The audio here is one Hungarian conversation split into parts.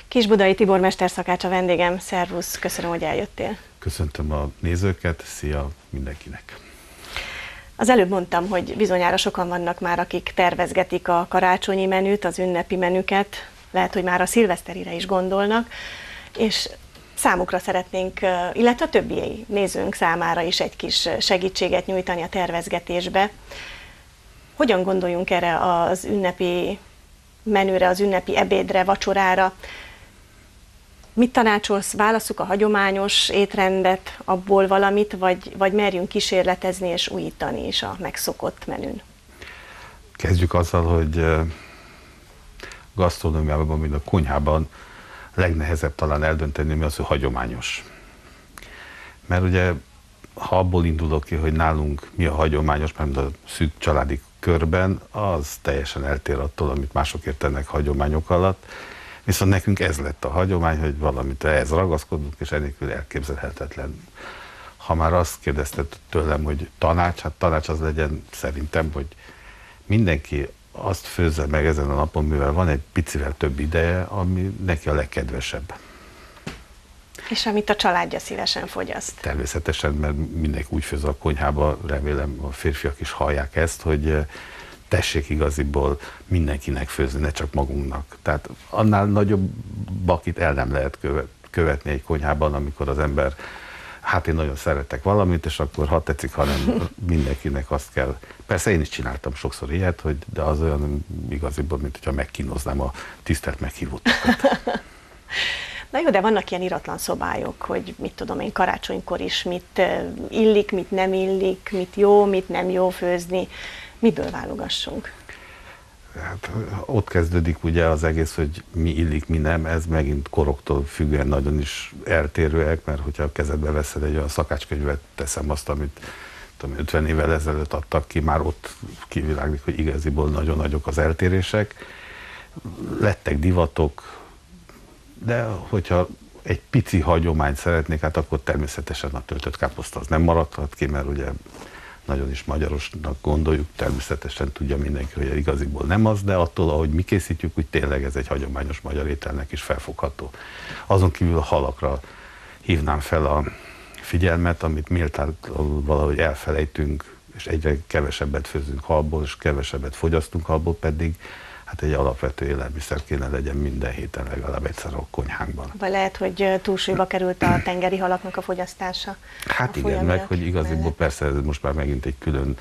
Kisbudai Tibor mesterszakács a vendégem, szervusz, köszönöm, hogy eljöttél. Köszöntöm a nézőket, szia mindenkinek! Az előbb mondtam, hogy bizonyára sokan vannak már, akik tervezgetik a karácsonyi menüt, az ünnepi menüket, lehet, hogy már a szilveszterire is gondolnak, és számukra szeretnénk, illetve a többi nézőnk számára is egy kis segítséget nyújtani a tervezgetésbe. Hogyan gondoljunk erre az ünnepi menüre, az ünnepi ebédre, vacsorára? Mit tanácsolsz? Válasszuk a hagyományos étrendet, abból valamit, vagy merjünk kísérletezni és újítani is a megszokott menün? Kezdjük azzal, hogy gasztronómiában, mint a konyhában legnehezebb talán eldönteni, mi az, hogy hagyományos. Mert ugye, ha abból indulok ki, hogy nálunk mi a hagyományos, mert a szűk családi körben, az teljesen eltér attól, amit mások értenek hagyományok alatt. Viszont nekünk ez lett a hagyomány, hogy valamit ehhez ragaszkodunk, és enélkül elképzelhetetlen. Ha már azt kérdezted tőlem, hogy tanács, hát tanács az legyen szerintem, hogy mindenki azt főzze meg ezen a napon, mivel van egy picivel több ideje, ami neki a legkedvesebb. És amit a családja szívesen fogyaszt. Természetesen, mert mindenki úgy főz a konyhába, remélem a férfiak is hallják ezt, hogy tessék igaziból mindenkinek főzni, ne csak magunknak. Tehát annál nagyobb bakit el nem lehet követni egy konyhában, amikor az ember, hát én nagyon szeretek valamit, és akkor ha tetszik, hanem mindenkinek azt kell. Persze én is csináltam sokszor ilyet, de az olyan igaziból, mint hogyha megkínoznám a tisztelt meghívottakat. Na jó, de vannak ilyen iratlan szobályok, hogy mit tudom én, karácsonykor is mit illik, mit nem illik, mit jó, mit nem jó főzni. Miből válogassunk? Hát, ott kezdődik ugye az egész, hogy mi illik, mi nem, ez megint koroktól függően nagyon is eltérőek, mert hogyha a kezedbe veszed egy olyan szakácskönyvet, teszem azt, amit tudom, 50 évvel ezelőtt adtak ki, már ott kiviláglik, hogy igaziból nagyon nagyok az eltérések. Lettek divatok, de hogyha egy pici hagyományt szeretnék, hát akkor természetesen a töltött káposzta az nem maradhat ki, mert ugye nagyon is magyarosnak gondoljuk, természetesen tudja mindenki, hogy igaziból nem az, de attól, ahogy mi készítjük, úgy tényleg ez egy hagyományos magyar ételnek is felfogható. Azon kívül a halakra hívnám fel a figyelmet, amit méltán valahogy elfelejtünk, és egyre kevesebbet főzünk halból, és kevesebbet fogyasztunk halból, pedig hát egy alapvető élelmiszer kéne legyen minden héten legalább egyszer a konyhánkban. Vagy lehet, hogy túlsúlyba került a tengeri halaknak a fogyasztása? Hát igen, meg hogy igaziból persze ez most már megint egy külön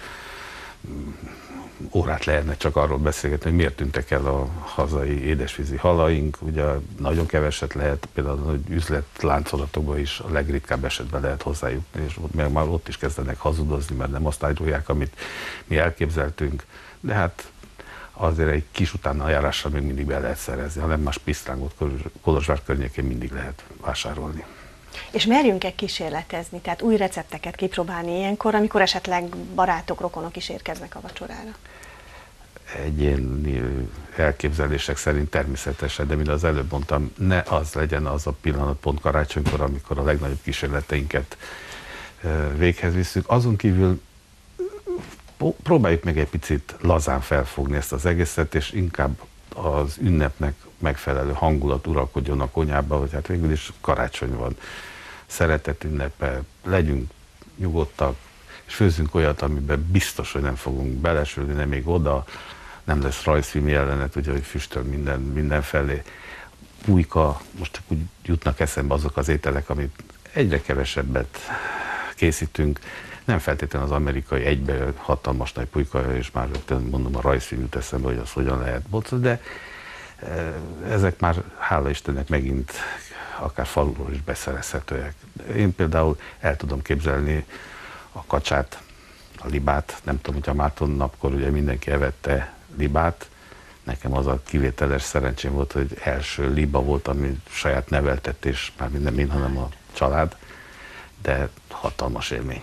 órát lehetne csak arról beszélgetni, hogy miért tűntek el a hazai édesvízi halaink. Ugye nagyon keveset lehet, például hogy üzletláncolatokban is a legritkább esetben lehet hozzájutni, és meg már ott is kezdenek hazudozni, mert nem azt árulják, amit mi elképzeltünk. De hát azért egy kis utánajárással még mindig be lehet szerezni, hanem más pisztrángot Kolozsvár környékén mindig lehet vásárolni. És merjünk-e kísérletezni, tehát új recepteket kipróbálni ilyenkor, amikor esetleg barátok, rokonok is érkeznek a vacsorára? Egyéni elképzelések szerint természetesen, de mint az előbb mondtam, ne az legyen az a pillanat pont karácsonykor, amikor a legnagyobb kísérleteinket véghez visszük. Azon kívül próbáljuk meg egy picit lazán felfogni ezt az egészet, és inkább az ünnepnek megfelelő hangulat uralkodjon a konyhába, hogy hát végül is karácsony van, szeretet ünnepe, legyünk nyugodtak, és főzzünk olyat, amiben biztos, hogy nem fogunk belesülni, nem még oda, nem lesz rajzfilm jelenet, ugye, hogy füstöl mindenfelé. Pulyka, most csak úgy jutnak eszembe azok az ételek, amit egyre kevesebbet készítünk, nem feltétlenül az amerikai egybe hatalmas nagy pulyka, és már mondom a rajzfilm jut eszembe, hogy az hogyan lehet bocozni, de ezek már, hála Istennek, megint akár faluról is beszerezhetőek. Én például el tudom képzelni a kacsát, a libát, nem tudom, hogy a Márton napkor ugye mindenki evette libát, nekem az a kivételes szerencsém volt, hogy első liba volt, ami saját neveltetés, már nem én, hanem a család, de hatalmas élmény.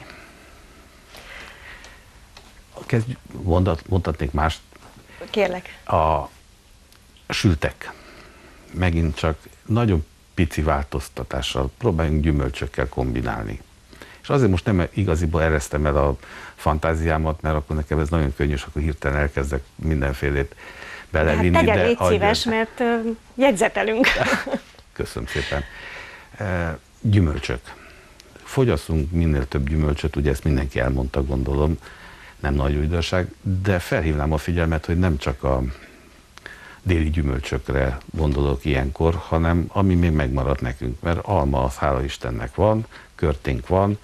Mondhatnék mást. Kérlek. A sültek. Megint csak nagyon pici változtatással próbáljunk gyümölcsökkel kombinálni. És azért most nem igaziból eresztem el a fantáziámat, mert akkor nekem ez nagyon könnyű, és akkor hirtelen elkezdek mindenfélét belevinni. Hát tegye, légy szíves, mert jegyzetelünk. Köszönöm szépen. Gyümölcsök. Fogyasszunk minél több gyümölcsöt, ugye ezt mindenki elmondta, gondolom, nem nagy újdonság, de felhívnám a figyelmet, hogy nem csak a déli gyümölcsökre gondolok ilyenkor, hanem ami még megmaradt nekünk, mert alma az hála Istennek van, körténk van,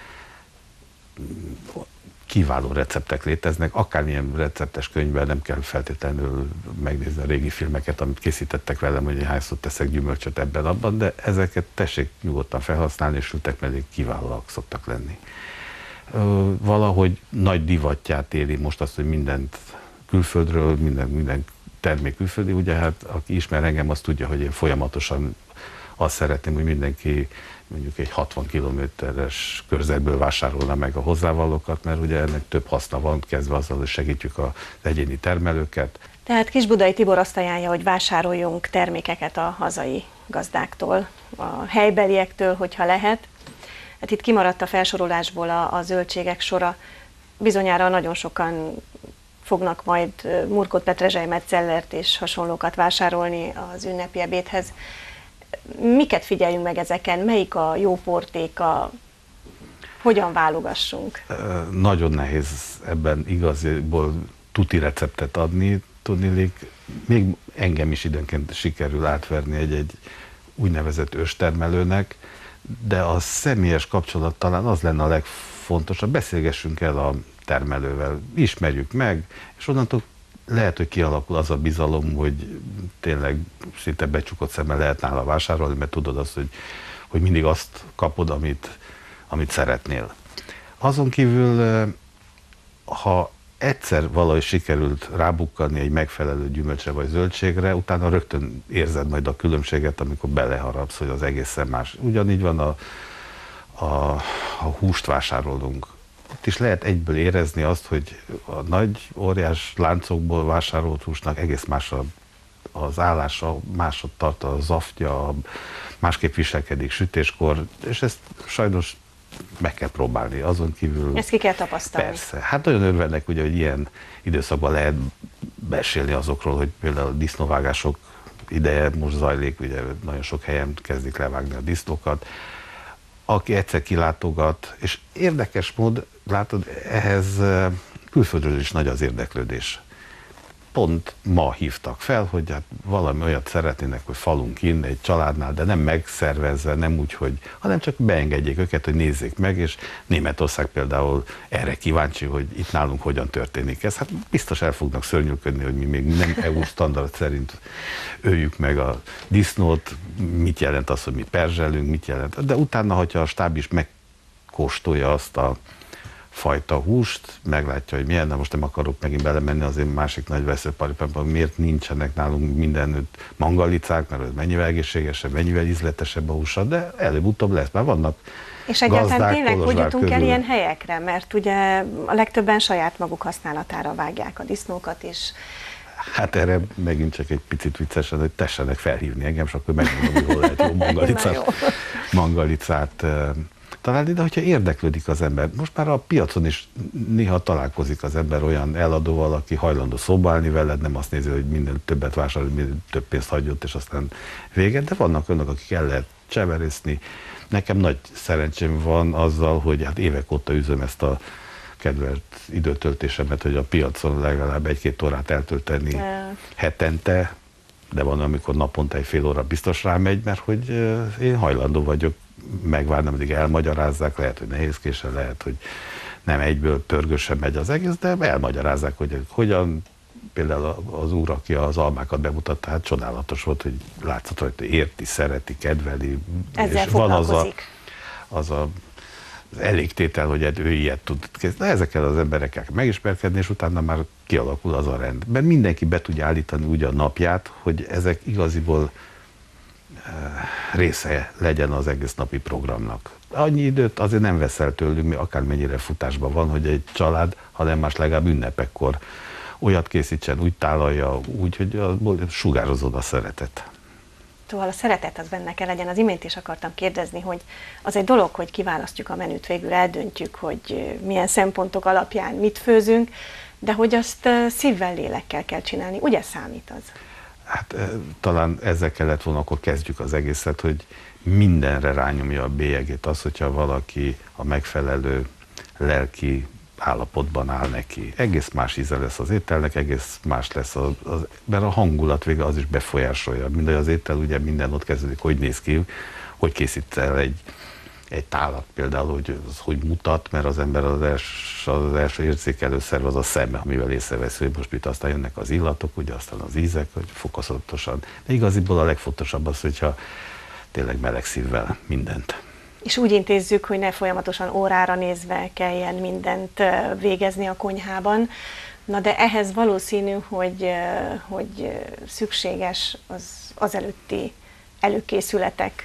kiváló receptek léteznek, akármilyen receptes könyvben nem kell feltétlenül megnézni a régi filmeket, amit készítettek velem, hogy hányszor teszek gyümölcsöt ebben-abban, de ezeket tessék nyugodtan felhasználni, és sütek mellé kiválóak szoktak lenni. Valahogy nagy divatját éri most azt, hogy mindent külföldről, minden termék külföldi, ugye hát aki ismer engem, azt tudja, hogy én folyamatosan azt szeretném, hogy mindenki mondjuk egy 60 kilométeres körzetből vásárolna meg a hozzávalókat, mert ugye ennek több haszna van, kezdve azzal, hogy segítjük az egyéni termelőket. Tehát Kisbudai Tibor azt ajánlja, hogy vásároljunk termékeket a hazai gazdáktól, a helybeliektől, hogyha lehet. Hát itt kimaradt a felsorolásból a zöldségek sora. Bizonyára nagyon sokan fognak majd murkot, petrezselymet, cellert és hasonlókat vásárolni az ünnepi ebédhez. Miket figyeljünk meg ezeken? Melyik a jó portéka? Hogyan válogassunk? Nagyon nehéz ebben igaziból tuti receptet adni. Tudniillik, még engem is időnként sikerül átverni egy úgynevezett őstermelőnek, de a személyes kapcsolat talán az lenne a legfontosabb. Beszélgessünk el a termelővel, ismerjük meg, és onnantól lehet, hogy kialakul az a bizalom, hogy tényleg szinte becsukott szemmel lehet nála vásárolni, mert tudod azt, hogy mindig azt kapod, amit szeretnél. Azon kívül, ha egyszer valahogy sikerült rábukkani egy megfelelő gyümölcsre vagy zöldségre, utána rögtön érzed majd a különbséget, amikor beleharapsz, hogy az egészen más. Ugyanígy van a húst vásárolunk. Ott is lehet egyből érezni azt, hogy a nagy, óriás láncokból vásárolt húsnak egész más az állása, másod tart a zaftja, másképp viselkedik sütéskor, és ezt sajnos meg kell próbálni. Azon kívül... Ezt ki kell tapasztalni. Persze. Hát nagyon örvendek, ugye, hogy ilyen időszakban lehet beszélni azokról, hogy például a disznóvágások ideje most zajlik, ugye nagyon sok helyen kezdik levágni a disznókat. Aki egyszer kilátogat, és érdekes mód, látod, ehhez külföldről is nagy az érdeklődés. Pont ma hívtak fel, hogy hát valami olyat szeretnének, hogy falunk innen egy családnál, de nem megszervezve, nem úgy, hanem csak beengedjék őket, hogy nézzék meg, és Németország például erre kíváncsi, hogy itt nálunk hogyan történik ez. Hát biztos el fognak szörnyűködni, hogy mi még nem EU standard szerint öljük meg a disznót, mit jelent az, hogy mi perzselünk, mit jelent. De utána, hogyha a stáb is megkóstolja azt a fajta húst, meglátja, hogy milyen, de most nem akarok megint belemenni az én másik nagy veszőparipában, miért nincsenek nálunk mindenütt mangalicák, mert ez mennyivel egészségesebb, mennyivel ízletesebb a húsa, de előbb-utóbb lesz, már vannak. És egyáltalán tényleg hogy jutunk el ilyen helyekre, mert ugye a legtöbben saját maguk használatára vágják a disznókat is. Hát erre megint csak egy picit viccesen, hogy tessenek felhívni engem, és akkor megmondom, hogy hol lehet jó mangalicát találni, de hogyha érdeklődik az ember, most már a piacon is néha találkozik az ember olyan eladóval, aki hajlandó szóba állni veled, nem azt nézi, hogy minden többet vásárol, minden több pénzt hagyott, és aztán véget, de vannak önök, akik el lehet cseverészni. Nekem nagy szerencsém van azzal, hogy hát évek óta üzöm ezt a kedvelt időtöltésemet, hogy a piacon legalább 1-2 órát eltölteni hetente, de van, amikor naponta egy fél óra biztos rámegy, mert hogy én hajlandó vagyok megvárni, amíg elmagyarázzák, lehet, hogy nehézkésen, lehet, hogy nem egyből pörgősen megy az egész, de elmagyarázzák, hogy hogyan, például az úr, aki az almákat bemutatta, hát csodálatos volt, hogy látszott, hogy érti, szereti, kedveli. Ezzel és van az elégtétel, hogy ő ilyet tud kezdeni. Ezekkel az emberekkel megismerkedni, és utána már kialakul az a rend. Mert mindenki be tudja állítani úgy a napját, hogy ezek igaziból része legyen az egész napi programnak. Annyi időt azért nem veszel tőlünk, akármennyire futásban van, hogy egy család, ha nem más, legalább ünnepekkor olyat készítsen, úgy tálalja, úgy, hogy sugározod a szeretet. Szóval a szeretet az benne kell legyen. Az imént is akartam kérdezni, hogy az egy dolog, hogy kiválasztjuk a menüt, végül eldöntjük, hogy milyen szempontok alapján mit főzünk, de hogy azt szívvel, lélekkel kell csinálni. Ugye számít az? Hát talán ezzel kellett volna, akkor kezdjük az egészet, hogy mindenre rányomja a bélyegét az, hogyha valaki a megfelelő lelki állapotban áll neki. Egész más íze lesz az ételnek, egész más lesz, mert a hangulat vége az is befolyásolja. Mindegy, az étel ugye minden ott kezdődik, hogy néz ki, hogy készít el egy tálat például, hogy mutat, mert az ember az első érzékelő szerv az a szeme, amivel észrevesz, hogy most mit, aztán jönnek az illatok, ugye aztán az ízek, hogy fokozatosan. De igaziból a legfontosabb az, hogyha tényleg meleg szívvel mindent. És úgy intézzük, hogy ne folyamatosan órára nézve kelljen mindent végezni a konyhában. Na de ehhez valószínű, hogy szükséges az előtti előkészületek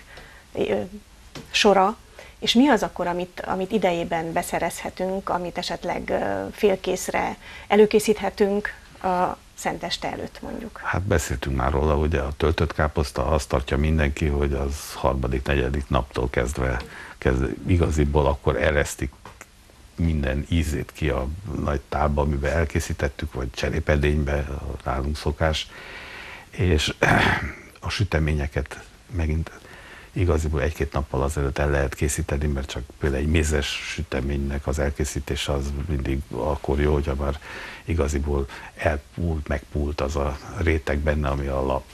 sora, és mi az akkor, amit idejében beszerezhetünk, amit esetleg félkészre előkészíthetünk a Szenteste előtt mondjuk? Hát beszéltünk már róla, ugye a töltött káposzta, azt tartja mindenki, hogy az harmadik, negyedik naptól kezdve igaziból akkor eresztik minden ízét ki a nagy tálba, amiben elkészítettük, vagy cserépedénybe, nálunk szokás, és a süteményeket megint igaziból egy-két nappal azelőtt el lehet készíteni, mert csak például egy mézes süteménynek az elkészítése az mindig akkor jó, hogyha már igaziból elpult, megpult az a réteg benne, ami a lap.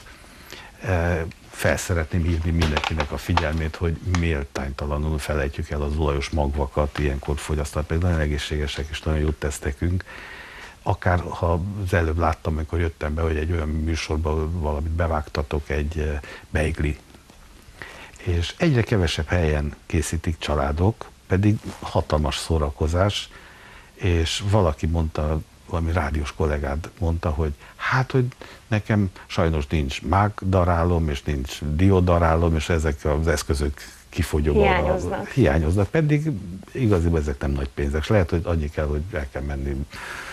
Fel szeretném hívni mindenkinek a figyelmét, hogy méltánytalanul felejtjük el az olajos magvakat, ilyenkor fogyasztani, például nagyon egészségesek és nagyon jót tesz nekünk. Akár ha az előbb láttam, amikor jöttem be, hogy egy olyan műsorban valamit bevágtatok, egy beigli. És egyre kevesebb helyen készítik családok, pedig hatalmas szórakozás, és valaki mondta, valami rádiós kollégád mondta, hogy hát, hogy nekem sajnos nincs mágdarálom, és nincs diódarálom, és ezek az eszközök kifogyóban hiányoznak, pedig igaziból ezek nem nagy pénzek. És lehet, hogy annyi kell, hogy el kell menni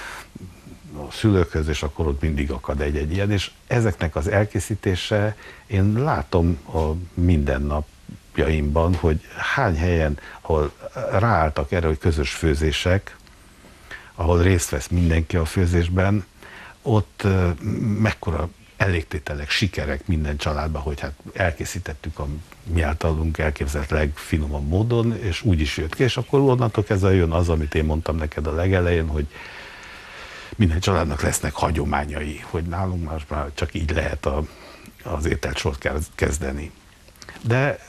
a szülőkhöz, és akkor ott mindig akad egy ilyen, és ezeknek az elkészítése, én látom a mindennapjaimban, hogy hány helyen, ahol ráálltak erre, hogy közös főzések, ahol részt vesz mindenki a főzésben, ott mekkora elégtételek, sikerek minden családban, hogy hát elkészítettük a mi általunk elképzelt legfinomabb módon, és úgy is jött ki, és akkor onnantól kezdve jön az, amit én mondtam neked a legelején, hogy minden családnak lesznek hagyományai, hogy nálunk már csak így lehet az ételsort kezdeni. De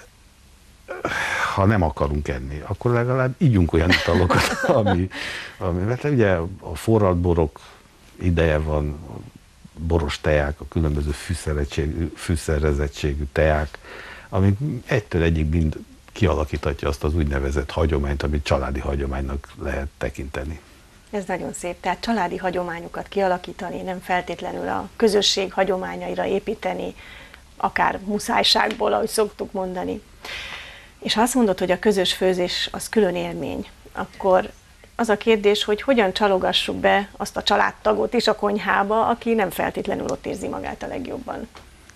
ha nem akarunk enni, akkor legalább ígyunk olyan italokat, mert ugye a forralt borok ideje van, a boros teák, a különböző fűszerezettségű teák, amik egytől egyig mind kialakítatja azt az úgynevezett hagyományt, amit családi hagyománynak lehet tekinteni. Ez nagyon szép, tehát családi hagyományokat kialakítani, nem feltétlenül a közösség hagyományaira építeni, akár muszájságból, ahogy szoktuk mondani. És ha azt mondod, hogy a közös főzés az külön élmény, akkor az a kérdés, hogy hogyan csalogassuk be azt a családtagot is a konyhába, aki nem feltétlenül ott érzi magát a legjobban.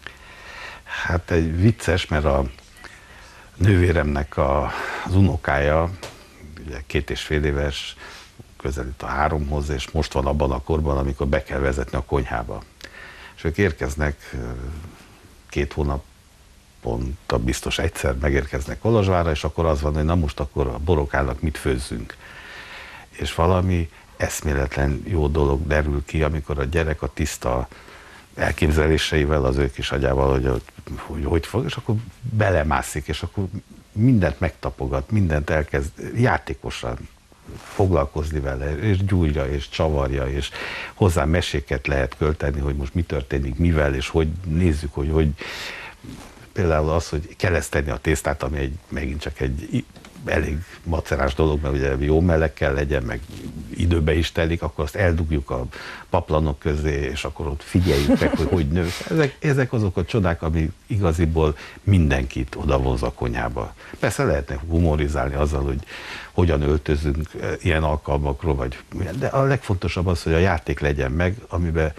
Hát egy vicces, mert a nővéremnek az unokája, ugye 2,5 éves, közelít a 3-hoz, és most van abban a korban, amikor be kell vezetni a konyhába. És ők érkeznek 2 hónaponta, biztos egyszer megérkeznek Kolozsvárra, és akkor az van, hogy na most akkor a borokának mit főzzünk. És valami eszméletlen jó dolog derül ki, amikor a gyerek a tiszta elképzeléseivel, az ő kis agyával, hogy fog, és akkor belemászik, és akkor mindent megtapogat, mindent elkezd játékosan foglalkozni vele, és gyújja, és csavarja, és hozzá meséket lehet költeni, hogy most mi történik, mivel, és hogy nézzük, hogy például az, hogy kereszteni a tésztát, ami megint csak egy elég macerás dolog, mert ugye jó meleg kell legyen, meg időbe is telik, akkor azt eldugjuk a paplanok közé, és akkor ott figyeljük meg, hogy nő. Ezek azok a csodák, ami igaziból mindenkit odavonz a konyhába. Persze lehetne humorizálni azzal, hogy hogyan öltözünk ilyen alkalmakról, de a legfontosabb az, hogy a játék legyen meg, amiben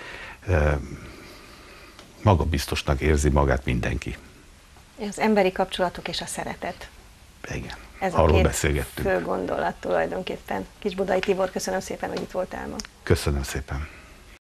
magabiztosnak érzi magát mindenki. Az emberi kapcsolatok és a szeretet. Igen. Ez arról a két beszélgettünk. Fő gondolat tulajdonképpen. Kisbodai Tibor, köszönöm szépen, hogy itt voltál ma. Köszönöm szépen.